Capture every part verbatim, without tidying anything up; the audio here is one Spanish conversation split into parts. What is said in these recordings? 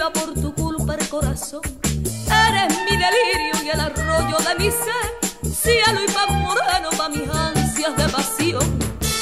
viva por tu culpa el corazón. Eres mi delirio y el arroyo de mi ser, cielo y paz moreno pa' mis ansias de pasión.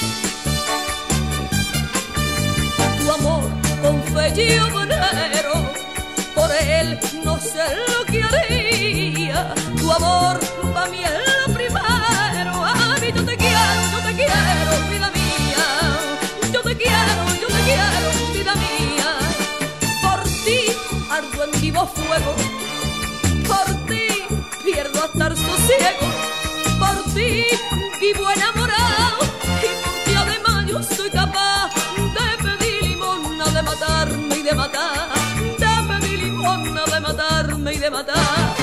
Tu amor con fe yo venero, por él no sé lo que haría. Tu amor pa' mí es lo primero. A mí yo te quiero, yo te quiero, vida mía. Yo te quiero, yo te quiero, vida mía. Por ti ardo en vivo fuego, por ti pierdo hasta el sosiego, por ti vivo enamorado y por ti además yo soy capaz de pedir limosna, de matarme y de matar, de pedir limosna, de matarme y de matar.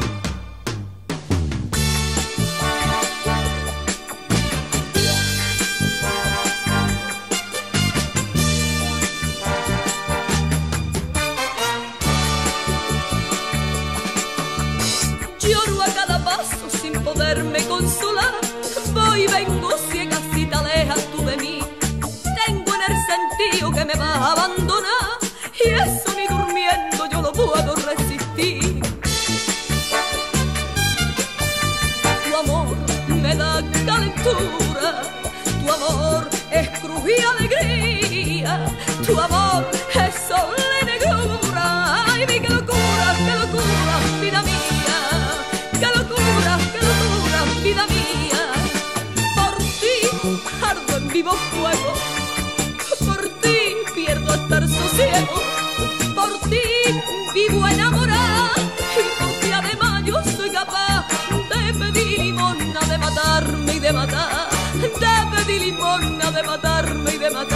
Lloro a cada paso sin poderme consolar. Voy y vengo ciega si te alejas tú de mí. Tengo en el sentido que me vas a abandonar y eso ni durmiendo yo lo puedo resistir. Tu amor me da calentura, tu amor es cruz y alegría, tu amor es sol y negrura. Ay, mi qué locura, qué locura, vida mía. Qué locura, qué locura, vida mía. Por ti ardo en vivo fuego, por ti pierdo hasta el sosiego, por ti vivo enamorada y por ti además yo soy capaz de pedir limosna, de matarme y de matar, de pedir limosna, de matarme y de matar.